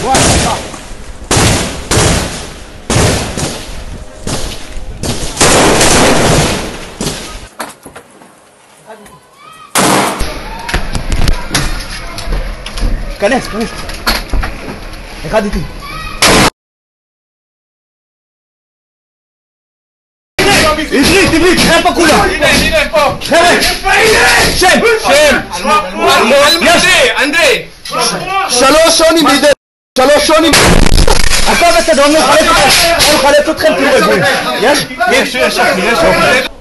כנס, כנס. אחד איתי. עברית, איפה כולם? הנה, פה. חבר'ה, שם. אנדרי. 3 שונים בידי. 3 שונים. הכל בסדר, אני מחלץ אתכם, תהיו רגועים. יש? יש.